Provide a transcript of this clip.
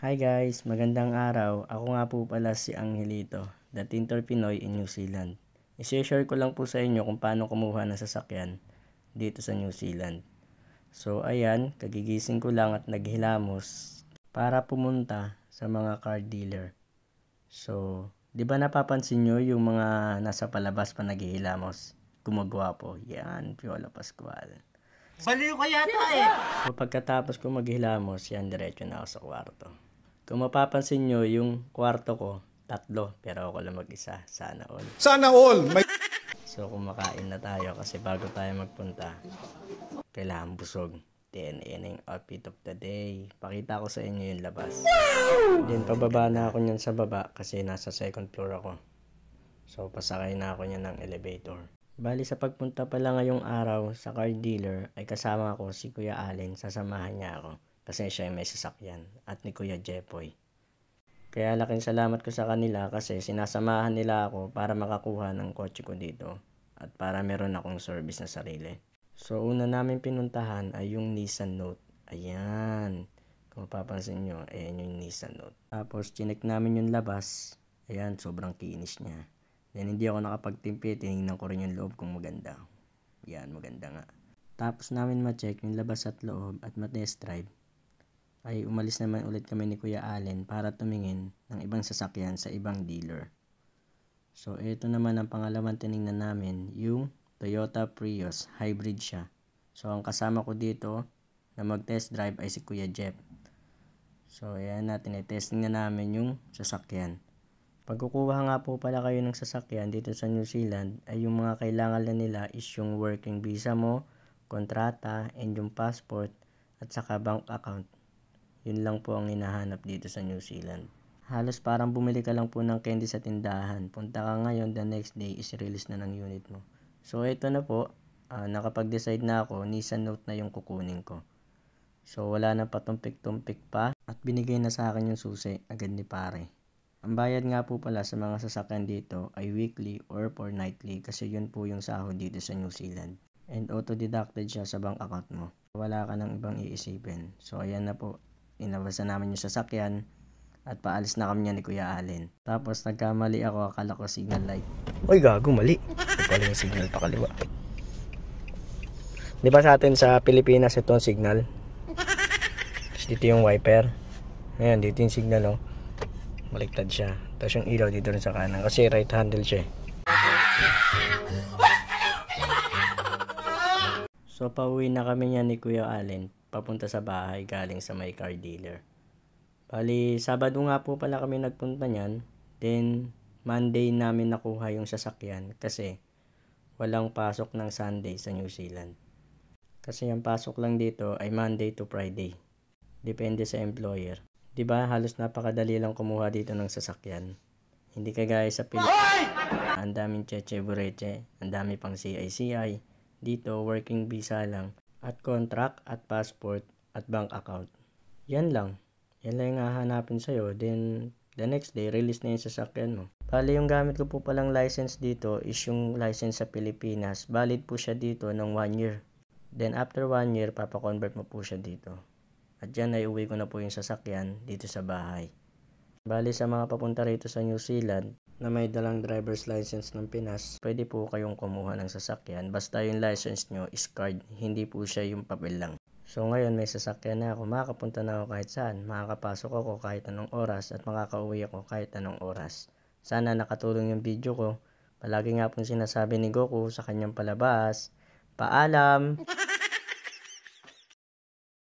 Hi guys, magandang araw. Ako nga po pala si Angelito, the Tintor Pinoy in New Zealand. I-share ko lang po sa inyo kung paano kumuha ng sasakyan dito sa New Zealand. So ayan, kagigising ko lang at naghilamos para pumunta sa mga car dealer. So, di ba napapansin nyo yung mga nasa palabas pa naghihilamos? Gumagwapo. Yan, Piolo Pascual. Baliw ka yata eh. So pagkatapos ko maghilamos, yan diretso na ako sa kwarto. Kung mapapansin nyo, yung kwarto ko, 3, pero ako lang mag-isa. Sana all. Sana all! So kumakain na tayo kasi bago tayo magpunta, kailangan busog. Then, yan yung outfit of the day. Pakita ko sa inyo yung labas. Then, pababa na ako nyan sa baba kasi nasa 2nd floor ako. So, pasakay na ako nyan ng elevator. Bali sa pagpunta pala ngayong araw sa car dealer ay kasama ko si Kuya Allen, sasamahan niya ako kasi siya may sasakyan, at ni Kuya Jepoy. Kaya laking salamat ko sa kanila kasi sinasamahan nila ako para makakuha ng kotse ko dito at para meron akong service na sarili. So una namin pinuntahan ay yung Nissan Note. Ayan, kung mapapansin nyo, ayan yung Nissan Note. Tapos chinek namin yung labas. Ayan, sobrang kinis niya. Then hindi ako nakapagtimpi, tinignan ko rin yung loob kung maganda. Yan, maganda nga. Tapos namin ma-check yung labas at loob at ma-test drive, ay umalis naman ulit kami ni Kuya Allen para tumingin ng ibang sasakyan sa ibang dealer. So ito naman ang pangalawang tinignan namin, yung Toyota Prius, hybrid siya. So ang kasama ko dito na mag-test drive ay si Kuya Jeff. So ayan natin, i-testing na namin yung sasakyan. Pag kukuha nga po pala kayo ng sasakyan dito sa New Zealand, ay yung mga kailangan lang nila is yung working visa mo, kontrata, and yung passport, at saka bank account. Yun lang po ang hinahanap dito sa New Zealand. Halos parang bumili ka lang po ng candy sa tindahan. Punta ka ngayon, the next day is release na ng unit mo. So ito na po, nakapag-decide na ako, Nissan Note na yung kukunin ko. So wala na patumpik-tumpik pa at binigay na sa akin yung susi agad ni pare. Ang bayad nga po pala sa mga sasakyan dito ay weekly or fortnightly kasi yun po yung sahod dito sa New Zealand. And auto-deducted siya sa bank account mo. Wala ka nang ibang iisipin. So ayan na po, inabasan namin yung sasakyan at paalis na kami niya ni Kuya Allen. Tapos nagkamali ako, akala ko signal light. Uy gago, mali. Ito pala yung signal pa kaliwa. Di ba sa atin sa Pilipinas ito ang signal? Tapos dito yung wiper. Ayan, dito yung signal oh. Baliktad siya. Tapos yung ilaw dito rin sa kanan kasi right handle siya. So pauwi na kami niya ni Kuya Allen papunta sa bahay galing sa may car dealer. Bali, Sabado nga po pala kami nagpunta niyan. Then, Monday namin nakuha yung sasakyan kasi walang pasok ng Sunday sa New Zealand. Kasi yung pasok lang dito ay Monday to Friday. Depende sa employer. Diba, halos napakadali lang kumuha dito ng sasakyan. Hindi kagaya sa Pilipinas. Ang daming cheche bureche, ang dami pang CICI. Dito, working visa lang. At contract, at passport, at bank account. Yan lang. Yan lang yung hahanapin sa'yo. Then, the next day, release na yung sasakyan mo. Bali, yung gamit ko po palang license dito is yung license sa Pilipinas. Valid po siya dito ng 1 year. Then, after 1 year, papakonvert mo po siya dito. At dyan, naiuwi ko na po yung sasakyan dito sa bahay. Bali, sa mga papunta rito sa New Zealand na may dalang driver's license ng Pinas, pwede po kayong kumuha ng sasakyan. Basta yung license nyo is card, hindi po siya yung papel lang. So ngayon may sasakyan na ako, makakapunta na ako kahit saan, makakapasok ako kahit anong oras at makakauwi ako kahit anong oras. Sana nakatulong yung video ko. Palagi nga pong sinasabi ni Goku sa kanyang palabas, paalam!